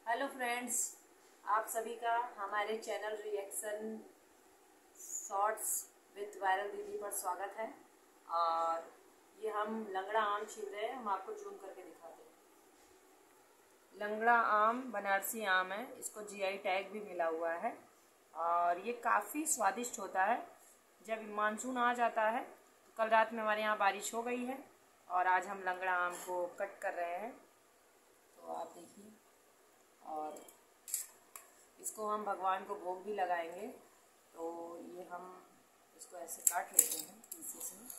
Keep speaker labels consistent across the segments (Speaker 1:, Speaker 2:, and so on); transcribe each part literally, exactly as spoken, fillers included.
Speaker 1: Hello friends, आप सभी का हमारे channel reaction shorts with viral Didi पर स्वागत है। और ये हम लंगड़ा आम छील रहे हैं। हम आपको जूम करके दिखाते हैं। लंगड़ा आम बनारसी आम है, इसको जीआई टैग भी मिला हुआ है और ये काफ़ी स्वादिष्ट होता है। जब मानसून आ जाता है तो कल रात में हमारे यहाँ बारिश हो गई है और आज हम लंगड़ा आम को कट कर रहे हैं। तो आप देखिए, और इसको हम भगवान को भोग भी लगाएंगे। तो ये हम इसको ऐसे काट लेते हैं पीसेस में।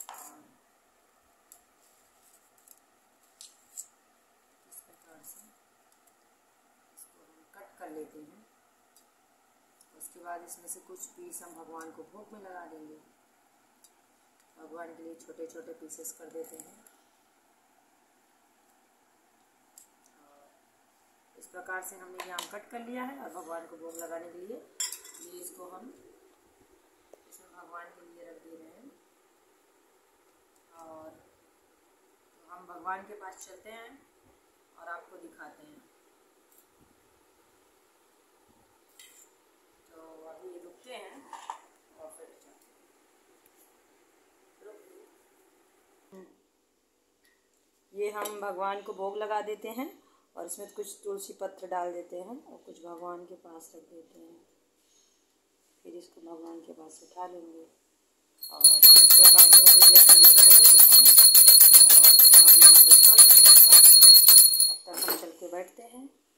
Speaker 1: इस प्रकार से इसको हम कट कर लेते हैं। उसके बाद इसमें से कुछ पीस हम भगवान को भोग में लगा देंगे। भगवान के लिए छोटे छोटे पीसेस कर देते हैं। इस प्रकार से हमने ये आम कट कर लिया है और भगवान को भोग लगाने के लिए ये इसको हम इसमें भगवान के लिए रख दे रहे हैं। और तो हम भगवान के पास चलते हैं और आपको दिखाते हैं। तो अभी रुकते हैं और फिर चलते हैं। ये हम भगवान को भोग लगा देते हैं और इसमें कुछ तुलसी पत्र डाल देते हैं और कुछ भगवान के पास रख देते हैं। फिर इसको भगवान के पास उठा लेंगे और इस प्रकार से हम कुछ देर के लिए छोड़ देते हैं और भगवान हमारे खा लेंगे। तब तक हम चल के बैठते हैं।